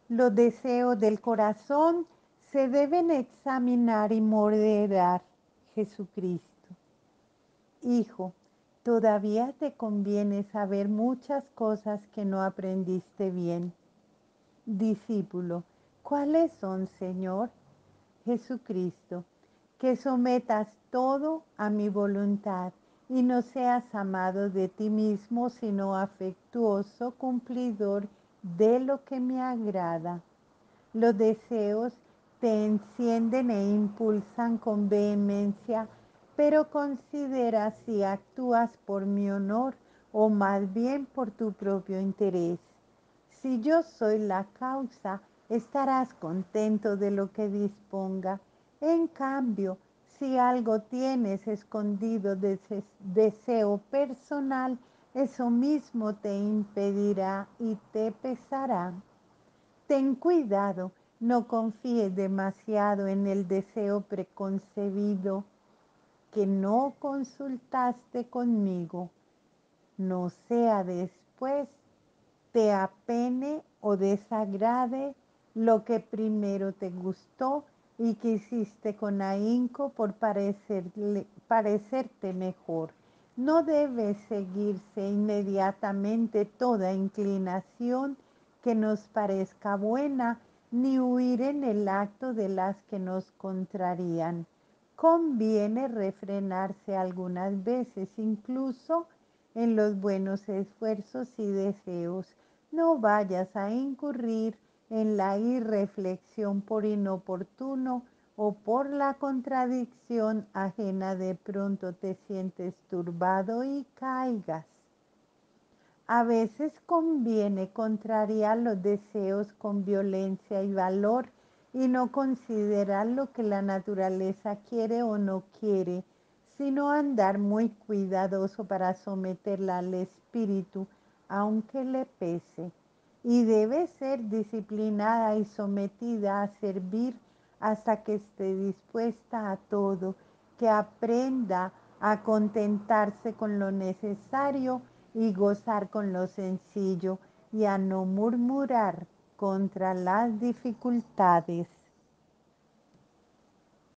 Los deseos del corazón se deben examinar y moderar. Jesucristo. Hijo, todavía te conviene saber muchas cosas que no aprendiste bien. Discípulo, ¿cuáles son, Señor? Jesucristo, que sometas todo a mi voluntad y no seas amado de ti mismo, sino afectuoso cumplidor de lo que me agrada. Los deseos te encienden e impulsan con vehemencia, pero considera si actúas por mi honor o más bien por tu propio interés. Si yo soy la causa, estarás contento de lo que disponga. En cambio, si algo tienes escondido de deseo personal, eso mismo te impedirá y te pesará. Ten cuidado, no confíes demasiado en el deseo preconcebido que no consultaste conmigo. No sea después te apene o desagrade lo que primero te gustó y que hiciste con ahínco por parecerte mejor. No debe seguirse inmediatamente toda inclinación que nos parezca buena, ni huir en el acto de las que nos contrarían. Conviene refrenarse algunas veces, incluso en los buenos esfuerzos y deseos. No vayas a incurrir en la irreflexión por inoportuno o por la contradicción ajena. De pronto te sientes turbado y caigas. A veces conviene contrariar los deseos con violencia y valor y no considerar lo que la naturaleza quiere o no quiere, sino andar muy cuidadoso para someterla al espíritu, aunque le pese. Y debe ser disciplinada y sometida a servir hasta que esté dispuesta a todo, que aprenda a contentarse con lo necesario y gozar con lo sencillo y a no murmurar contra las dificultades.